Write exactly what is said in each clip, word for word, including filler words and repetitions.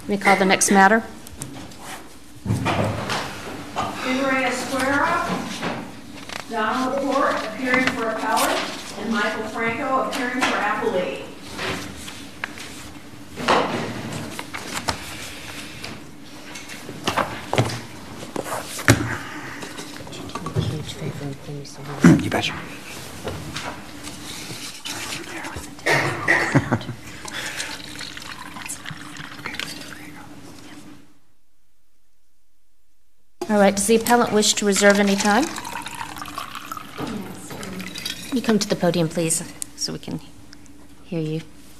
Let me call the next matter. Henry Esquera, Donald Laporte appearing for appellate, and Michael Franco appearing for appellate. You betcha. All right, does the appellant wish to reserve any time? You come to the podium, please, so we can hear you.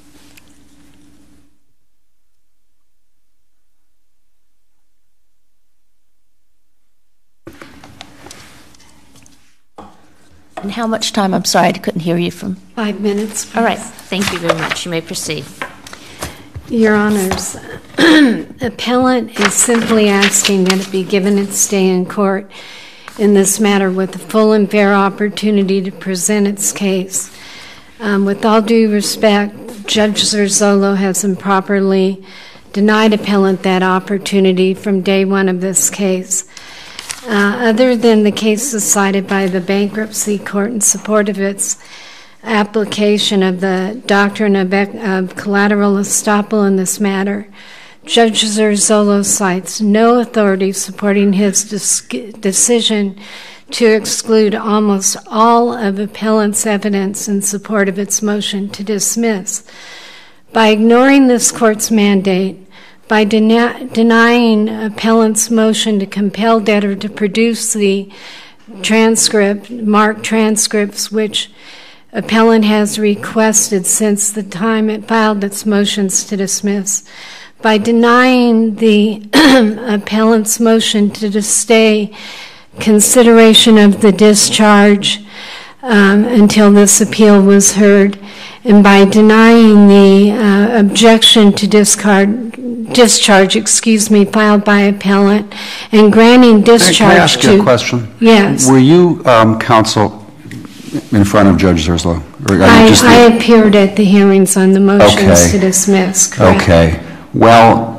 And how much time? I'm sorry, I couldn't hear you from... Five minutes, please. All right, thank you very much. You may proceed. Your Honors, appellant is simply asking that it be given its day in court in this matter with a full and fair opportunity to present its case. Um, with all due respect, Judge Zerzolo has improperly denied appellant that opportunity from day one of this case. Uh, other than the cases cited by the bankruptcy court in support of its application of the doctrine of, of collateral estoppel in this matter, Judge Zerzolo cites no authority supporting his decision to exclude almost all of appellant's evidence in support of its motion to dismiss. By ignoring this court's mandate, by den- denying appellant's motion to compel debtor to produce the transcript, marked transcripts, which appellant has requested since the time it filed its motions to dismiss, by denying the appellant's motion to stay consideration of the discharge um, until this appeal was heard, and by denying the uh, objection to discard, discharge, excuse me, filed by appellant, and granting discharge to... Can I ask you a question? Yes. Were you um, counsel in front of Judge Zerzolo? I, just I appeared at the hearings on the motions okay. to dismiss, correct? Okay. Well,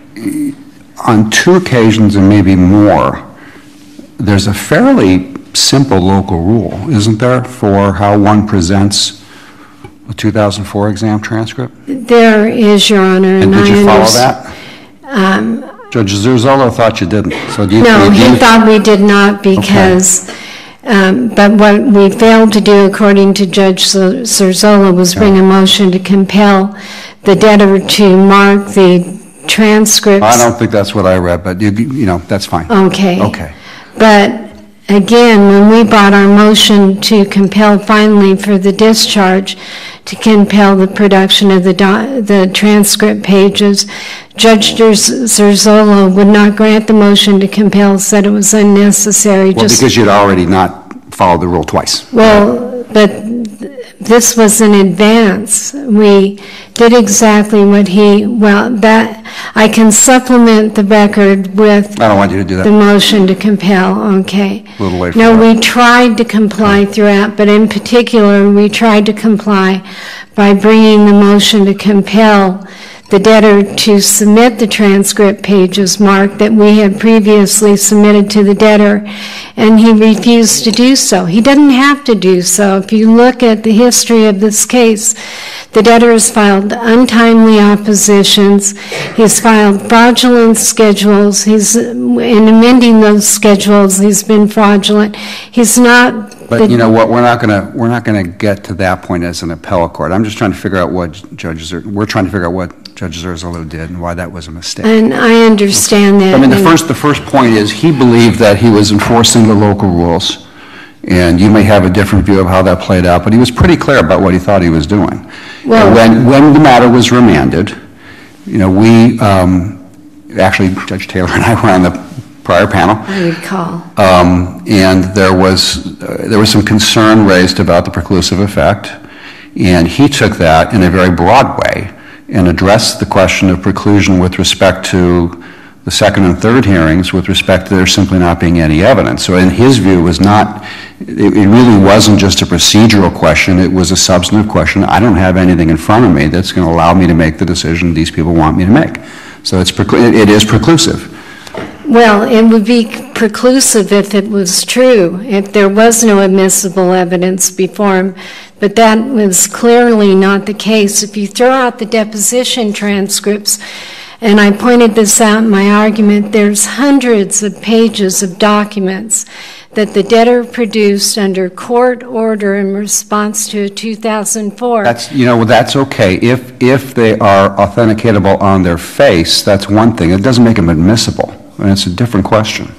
on two occasions and maybe more, there's a fairly simple local rule, isn't there, for how one presents a two thousand four exam transcript? There is, Your Honor. And, and did I you follow that? Um, Judge Zerzolo thought you didn't. So do you, no, do you, he thought we did not because, okay. um, but what we failed to do, according to Judge Zerzolo, was bring a motion to compel the debtor to mark the transcripts. I don't think that's what I read, but you, you know, that's fine. Okay. Okay. But again, when we brought our motion to compel finally for the discharge, to compel the production of the do- the transcript pages, Judge Zerzolo would not grant the motion to compel, said it was unnecessary. Well, just, because you'd already not followed the rule twice. Well, but this was in advance. We did exactly what he, well, that, I can supplement the record with I don't want you to do that. The motion to compel, okay. A little late for No, that. we tried to comply okay. throughout, but in particular, we tried to comply by bringing the motion to compel the debtor to submit the transcript pages marked that we had previously submitted to the debtor, and he refused to do so. He didn't have to do so. If you look at the history of this case, the debtor has filed untimely oppositions. He's filed fraudulent schedules. He's, in amending those schedules, he's been fraudulent. He's not... But you know what? We're not going to we're not going to get to that point as an appellate court. I'm just trying to figure out what Judge Zer, we're trying to figure out what Judge Zerzolo did and why that was a mistake. And I understand okay. that. I mean, the first the first point is he believed that he was enforcing the local rules, and you may have a different view of how that played out. But he was pretty clear about what he thought he was doing. Well, and when when the matter was remanded, you know, we um, actually Judge Taylor and I were on the prior panel. I recall. Um, and there was uh, there was some concern raised about the preclusive effect, and he took that in a very broad way and addressed the question of preclusion with respect to the second and third hearings with respect to there simply not being any evidence. So in his view, it was not, it, it really wasn't just a procedural question, it was a substantive question. I don't have anything in front of me that's going to allow me to make the decision these people want me to make. So it's preclu- it is preclusive. Well, it would be preclusive if it was true, if there was no admissible evidence before him, but that was clearly not the case. If you throw out the deposition transcripts, and I pointed this out in my argument, there's hundreds of pages of documents that the debtor produced under court order in response to a two thousand four. That's, you know, well, that's okay. If, if they are authenticatable on their face, that's one thing. It doesn't make them admissible, and it's a different question.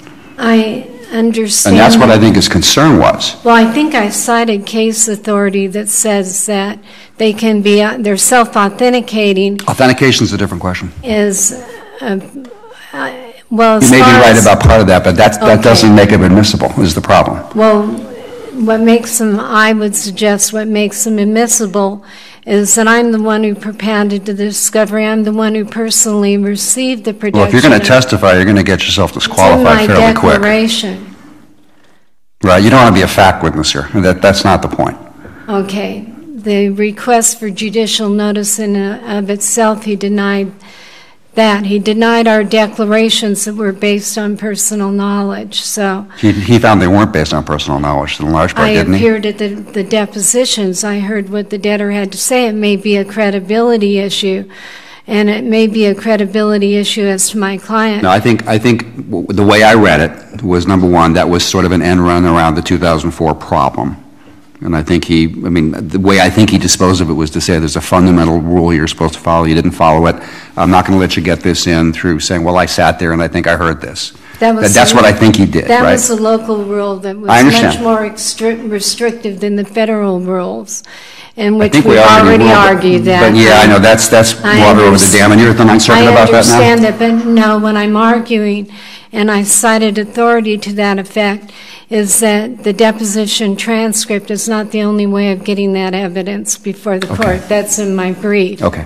I understand. And that's what that. I think his concern was. Well, I think I cited case authority that says that they can be, uh, they're self-authenticating. Authentication is a different question. Is, uh, uh, well, as You may be far right as- about part of that, but that's, that Okay. doesn't make them admissible, is the problem. Well, what makes them, I would suggest what makes them admissible is that I'm the one who propounded the discovery. I'm the one who personally received the production. Well, if you're going to of- testify, you're going to get yourself disqualified It's in fairly my quick. declaration. Right, you don't want to be a fact witness here. That, that's not the point. Okay. The request for judicial notice in uh, of itself, he denied that. He denied our declarations that were based on personal knowledge. So He, he found they weren't based on personal knowledge in large part, I didn't he? appeared at the, the depositions. I heard what the debtor had to say. It may be a credibility issue, and it may be a credibility issue as to my client. No, I think, I think w- the way I read it was, number one, that was sort of an end run around the two thousand four problem. And I think he, I mean, the way I think he disposed of it was to say there's a fundamental rule you're supposed to follow. You didn't follow it. I'm not going to let you get this in through saying, well, I sat there and I think I heard this. That was That- That's a- what I think he did, That right? was a local rule that was I understand. much more extri- restrictive than the federal rules, in I which think we've we already already ruled it. argued that. But yeah, I know, that's, that's I water over the underst- dam, and you're at the Ninth Circuit about that now? I understand that, but no, when I'm arguing, and I cited authority to that effect, is that the deposition transcript is not the only way of getting that evidence before the Okay. court. That's in my brief. Okay.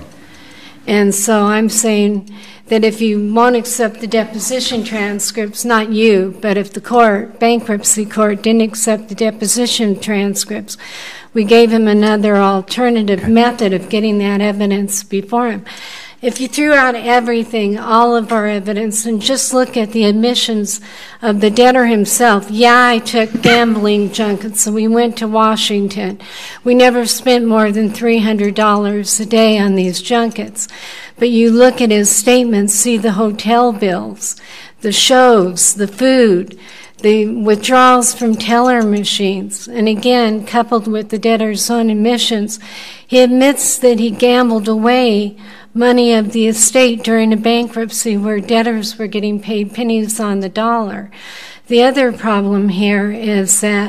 And so I'm saying that if you won't accept the deposition transcripts, not you, but if the court, bankruptcy court, didn't accept the deposition transcripts, we gave him another alternative method of getting that evidence before him. If you threw out everything, all of our evidence, and just look at the admissions of the debtor himself, yeah, I took gambling junkets, so we went to Washington. We never spent more than three hundred dollars a day on these junkets. But you look at his statements, see the hotel bills, the shows, the food, the withdrawals from teller machines, and again, coupled with the debtor's own admissions, he admits that he gambled away money of the estate during a bankruptcy where debtors were getting paid pennies on the dollar. The other problem here is that,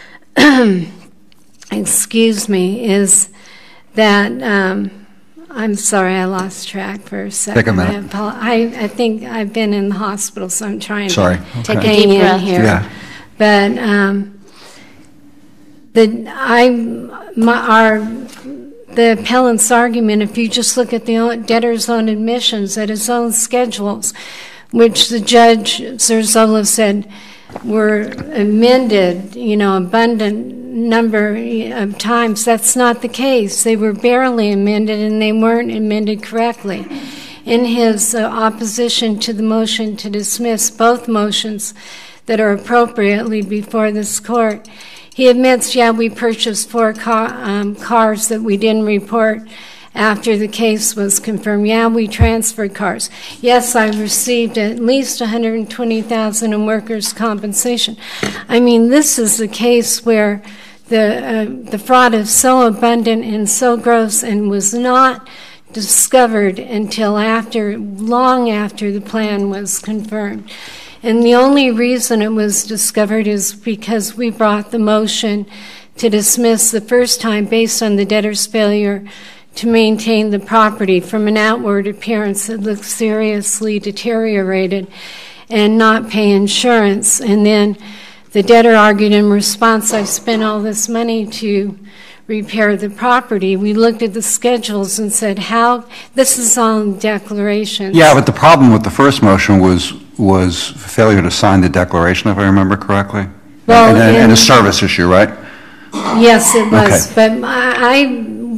excuse me, is that, um, I'm sorry, I lost track for a second. Take a minute. I, apo- I, I think I've been in the hospital, so I'm trying Sorry. to Take a hang deep in breath. here. Yeah. But um, the I my our the appellant's argument, if you just look at the own- debtor's own admissions, at his own schedules, which the judge Zerzola said were amended, you know, abundant number of times. That's not the case. They were barely amended, and they weren't amended correctly. In his uh, opposition to the motion to dismiss both motions that are appropriately before this court, he admits, yeah, we purchased four car, um, cars that we didn't report after the case was confirmed. Yeah, we transferred cars. Yes, I received at least one hundred twenty thousand dollars in workers' compensation. I mean, this is the case where the uh, the fraud is so abundant and so gross and was not discovered until after, long after the plan was confirmed. And the only reason it was discovered is because we brought the motion to dismiss the first time based on the debtor's failure to maintain the property from an outward appearance that looked seriously deteriorated and not pay insurance. And then the debtor argued in response, I spent all this money to repair the property. We looked at the schedules and said, how, this is all in declarations. Yeah, but the problem with the first motion was was failure to sign the declaration, if I remember correctly. Well, and, and, and in- a service issue, right? Yes, it was. Okay. But I, I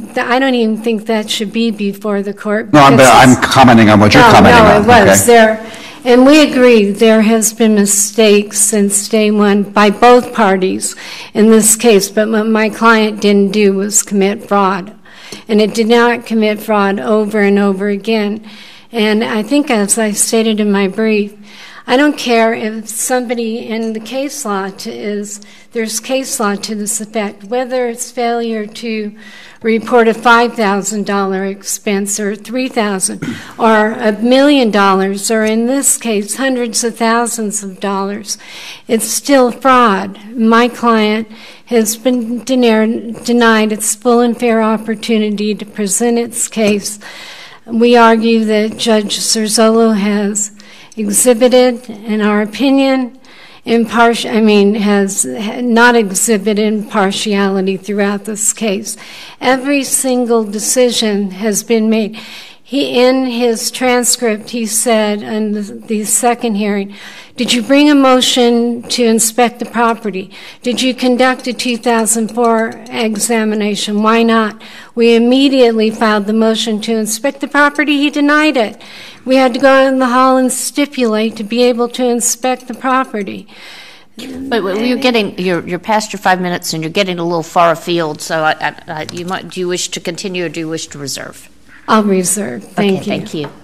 th- I don't even think that should be before the court. No, I'm, because I'm it's- commenting on what you're No, commenting no, on. it was. Okay. There, and we agree there has been mistakes since day one by both parties in this case, but what my client didn't do was commit fraud. And it did not commit fraud over and over again. And I think, as I stated in my brief, I don't care if somebody in the case law to is, there's case law to this effect, whether it's failure to report a five thousand dollars expense or three thousand dollars or a million dollars, or in this case, hundreds of thousands of dollars. It's still fraud. My client has been denied, denied its full and fair opportunity to present its case. We argue that Judge Zerzolo has exhibited, in our opinion, impartial, I mean, has not exhibited impartiality throughout this case. Every single decision has been made. He, in his transcript, he said in the, the second hearing, did you bring a motion to inspect the property? Did you conduct a two thousand four examination? Why not? We immediately filed the motion to inspect the property. He denied it. We had to go in the hall and stipulate to be able to inspect the property. But you're getting, you're, you're past your five minutes and you're getting a little far afield, so I, I, I, you might, do you wish to continue or do you wish to reserve? I'll reserve. Thank okay, you. Thank you.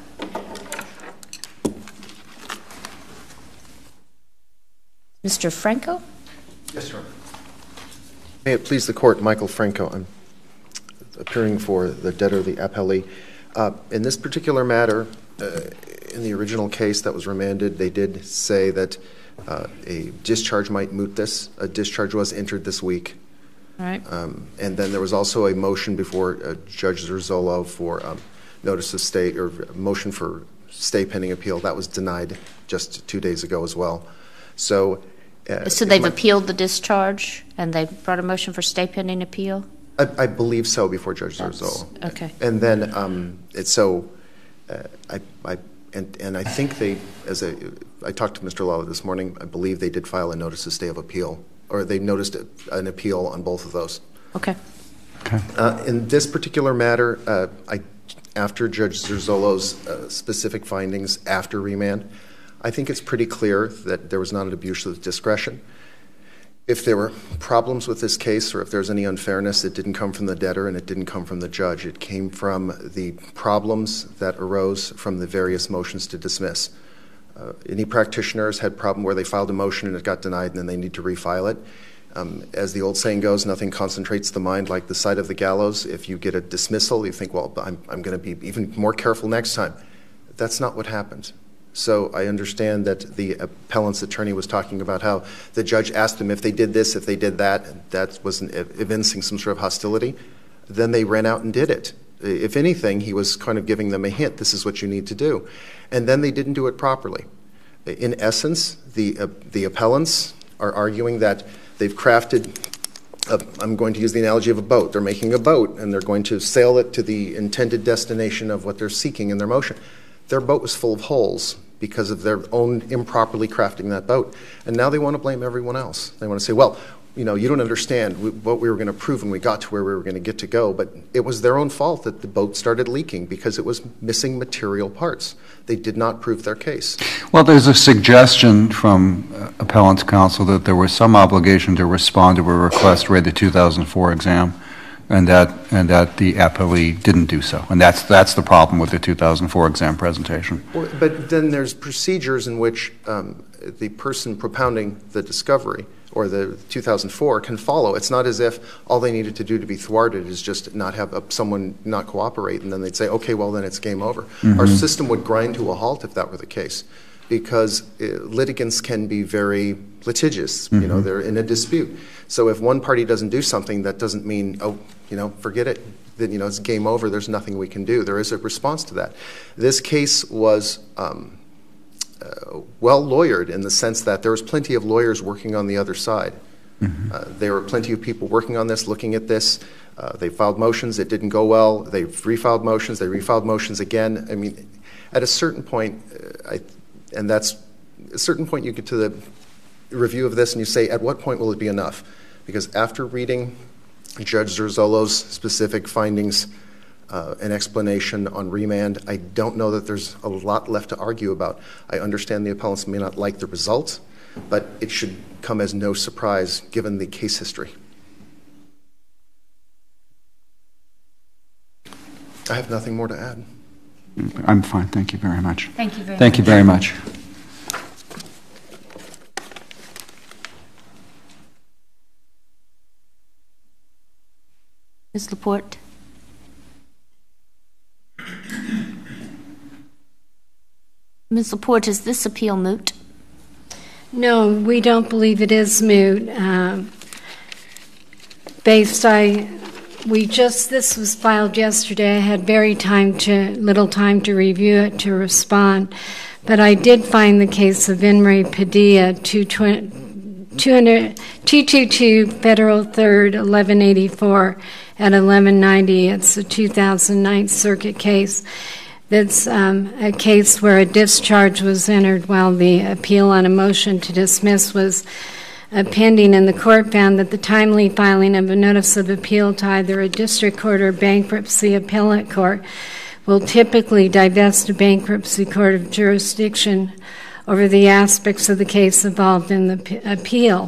Mister Franco? Yes, sir. May it please the court, Michael Franco. I'm appearing for the debtor, the appellee. Uh, in this particular matter, uh, in the original case that was remanded, they did say that uh, a discharge might moot this. A discharge was entered this week. All right. Um, and then there was also a motion before uh, Judge Zerzolo for um, notice of stay, or motion for stay pending appeal. That was denied just two days ago as well. So, uh, so they've my, appealed the discharge and they brought a motion for stay pending appeal? I, I believe so before Judge Zerzolo. Okay. And then um, it's so, uh, I, I and and I think they, as a, I talked to Mister Lawler this morning. I believe they did file a notice of stay of appeal, or they noticed an appeal on both of those. Okay. Okay. Uh, in this particular matter, uh, I, after Judge Zerzolo's uh, specific findings after remand, I think it's pretty clear that there was not an abuse of discretion. If there were problems with this case, or if there's any unfairness, it didn't come from the debtor and it didn't come from the judge. It came from the problems that arose from the various motions to dismiss. Uh, any practitioners had a problem where they filed a motion and it got denied and then they need to refile it. Um, as the old saying goes, nothing concentrates the mind like the sight of the gallows. If you get a dismissal, you think, well, I'm, I'm going to be even more careful next time. That's not what happened. So I understand that the appellant's attorney was talking about how the judge asked them if they did this, if they did that, and that was evincing some sort of hostility. Then they ran out and did it. If anything, he was kind of giving them a hint, this is what you need to do. And then they didn't do it properly. In essence, the, uh, the appellants are arguing that they've crafted, a, I'm going to use the analogy of a boat. They're making a boat, and they're going to sail it to the intended destination of what they're seeking in their motion. Their boat was full of holes because of their own improperly crafting that boat. And now they want to blame everyone else. They want to say, well, you know, you don't understand what we were going to prove when we got to where we were going to get to go. But it was their own fault that the boat started leaking because it was missing material parts. They did not prove their case. Well, there's a suggestion from uh, appellant's counsel that there was some obligation to respond to a request to read the two thousand four exam, and that and that the appellee didn't do so. And that's that's the problem with the two thousand four exam presentation. Well, but then there's procedures in which um, the person propounding the discovery or the two thousand four can follow. It's not as if all they needed to do to be thwarted is just not have a, someone not cooperate, and then they'd say, okay, well, then it's game over. Mm-hmm. Our system would grind to a halt if that were the case, because uh, litigants can be very litigious. Mm-hmm. You know, they're in a dispute. So if one party doesn't do something, that doesn't mean, oh, you know, forget it. Then, you know, it's game over. There's nothing we can do. There is a response to that. This case was um, uh, well lawyered in the sense that there was plenty of lawyers working on the other side. Mm-hmm. uh, there were plenty of people working on this, looking at this. Uh, they filed motions. It didn't go well. They refiled motions. They refiled motions again. I mean, at a certain point, uh, I, and that's at a certain point you get to the review of this and you say, at what point will it be enough? Because after reading Judge Zerzolo's specific findings uh, and explanation on remand. I don't know that there's a lot left to argue about. I understand the appellants may not like the result, but it should come as no surprise given the case history. I have nothing more to add. I'm fine. Thank you very much. Thank you very Thank much. you very much. Miz Laporte? Miz Laporte, is this appeal moot? No, we don't believe it is moot. Um, based, I, we just, this was filed yesterday. I had very time to, little time to review it, to respond. But I did find the case of In re Padilla, two twenty-two Federal third, eleven eighty-four at eleven ninety. It's a two thousand nine Circuit case. That's um, a case where a discharge was entered while the appeal on a motion to dismiss was uh, pending, and the court found that the timely filing of a notice of appeal to either a district court or bankruptcy appellate court will typically divest a bankruptcy court of jurisdiction over the aspects of the case involved in the p- appeal.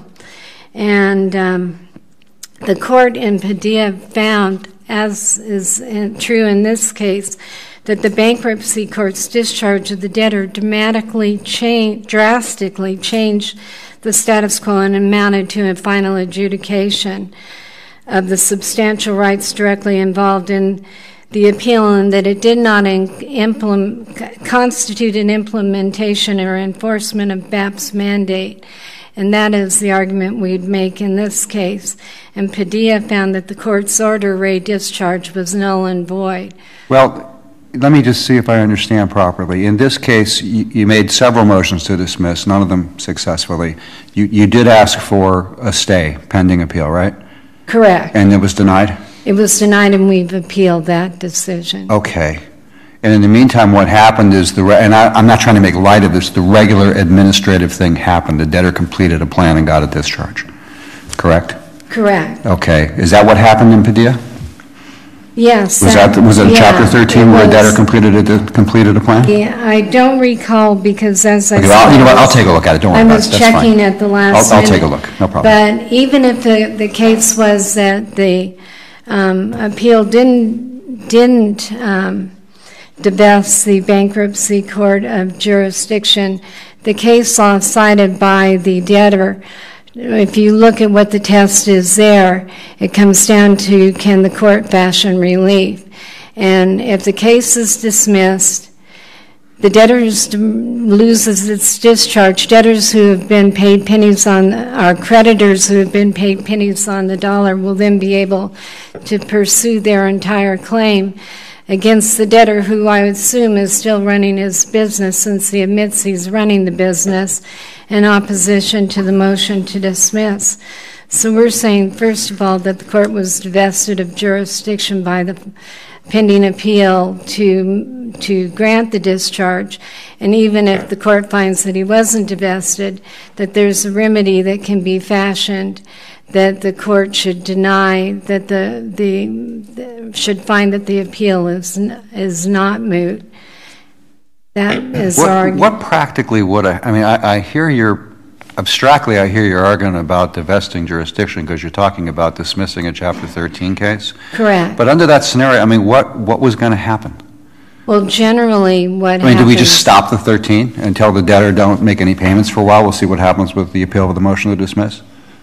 And um, the court in Padilla found, as is in, true in this case, that the bankruptcy court's discharge of the debtor dramatically change, drastically changed the status quo and amounted to a final adjudication of the substantial rights directly involved in the appeal, and that it did not in, implement, constitute an implementation or enforcement of B A P's mandate. And that is the argument we'd make in this case. And Padilla found that the court's order re discharge was null and void. Well, let me just see if I understand properly. In this case, you, you made several motions to dismiss, none of them successfully. You, you did ask for a stay pending appeal, right? Correct. And it was denied? It was denied, and we've appealed that decision. Okay. And in the meantime, what happened is, the re- and I, I'm not trying to make light of this, the regular administrative thing happened. The debtor completed a plan and got a discharge. Correct? Correct. Okay. Is that what happened in Padilla? Yes. Was that, was it yeah, Chapter thirteen where a was, debtor completed a, completed a plan? Yeah, I don't recall because as I Okay, said, well, you know what, I'll take a look at it, don't worry I about it, was that's checking fine. at the last I'll, I'll minute. take a look, no problem. But even if the, the case was that the um, appeal didn't, didn't um, divest the bankruptcy court of jurisdiction, the case law cited by the debtor, if you look at what the test is there, it comes down to, can the court fashion relief? And if the case is dismissed, the debtor loses its discharge. Debtors who have been paid pennies on, our creditors who have been paid pennies on the dollar will then be able to pursue their entire claim against the debtor, who I would assume is still running his business since he admits he's running the business, in opposition to the motion to dismiss. So we're saying, first of all, that the court was divested of jurisdiction by the pending appeal to to grant the discharge, and even if the court finds that he wasn't divested, that there's a remedy that can be fashioned, that the court should deny, that the the, the should find that the appeal is is not moot. That is what, our argument. What practically would I, I mean, I, I hear your, abstractly I hear your argument about divesting jurisdiction because you're talking about dismissing a Chapter thirteen case. Correct. But under that scenario, I mean, what, what was going to happen? Well, generally what I mean, happens... do we just stop the thirteen and tell the debtor don't make any payments for a while? We'll see what happens with the appeal of the motion to dismiss?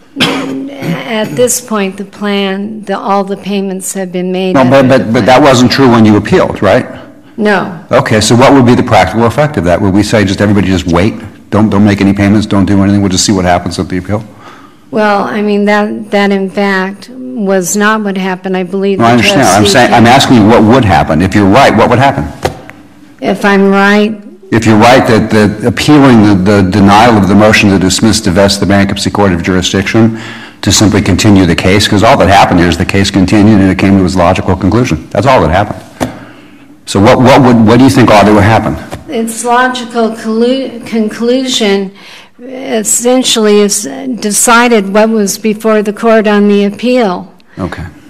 At this point, the plan, the, all the payments have been made. No, but, under but, the but plan. that wasn't true when you appealed, right? No. Okay, so what would be the practical effect of that? Would we say just everybody just wait? Don't, don't make any payments, don't do anything, we'll just see what happens at the appeal? Well, I mean, that, that in fact was not what happened. I believe No, I the understand. I'm trustee saying, I'm came- asking you what would happen. If you're right, what would happen? If I'm right, If you're right that the appealing the, the denial of the motion to dismiss divest the bankruptcy court of jurisdiction to simply continue the case, because all that happened here is the case continued and it came to its logical conclusion. That's all that happened. So what, what would, what do you think ought to happen? its logical collu- conclusion essentially is decided what was before the court on the appeal. Okay.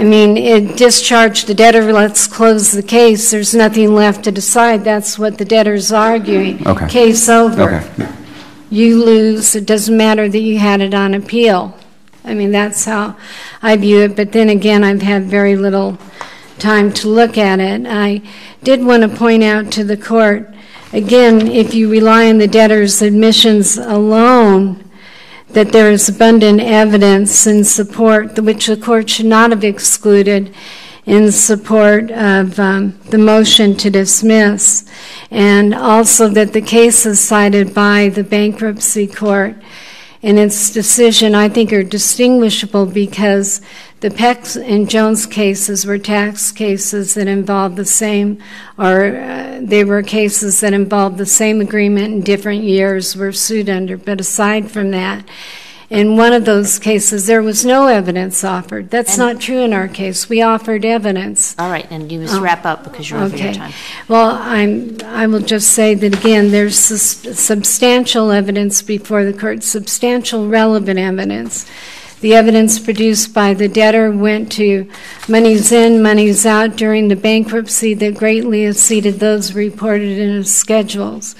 I mean, it discharged the debtor, let's close the case, there's nothing left to decide. That's what the debtor's arguing. Okay. Case over. Okay. You lose, it doesn't matter that you had it on appeal. I mean, that's how I view it, but then again, I've had very little time to look at it. I did want to point out to the court, again, if you rely on the debtor's admissions alone, that there is abundant evidence in support, which the court should not have excluded, in support of um, the motion to dismiss, and also that the cases cited by the bankruptcy court in its decision, I think, are distinguishable because the Peck and Jones cases were tax cases that involved the same, or uh, they were cases that involved the same agreement in different years were sued under. But aside from that, in one of those cases, there was no evidence offered. That's And- not true in our case. We offered evidence. All right, and you must wrap up because you're over your Okay. time. Well, I'm, I will just say that, again, there's sus- substantial evidence before the court, substantial relevant evidence. The evidence produced by the debtor went to monies in, monies out during the bankruptcy that greatly exceeded those reported in his schedules.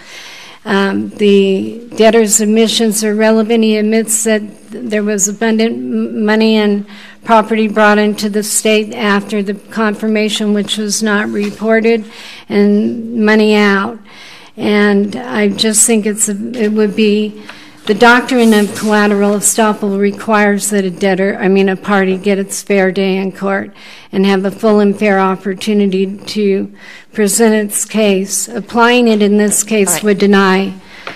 Um, the debtor's admissions are relevant. He admits that there was abundant m- money and property brought into the state after the confirmation, which was not reported, and money out. And I just think it's a, it would be, the doctrine of collateral estoppel requires that a debtor, I mean a party, get its fair day in court and have a full and fair opportunity to present its case. Applying it in this case All right. would deny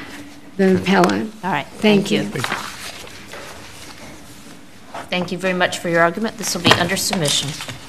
the appellant. All right, Thank thank you. you. Thank you very much for your argument. This will be under submission.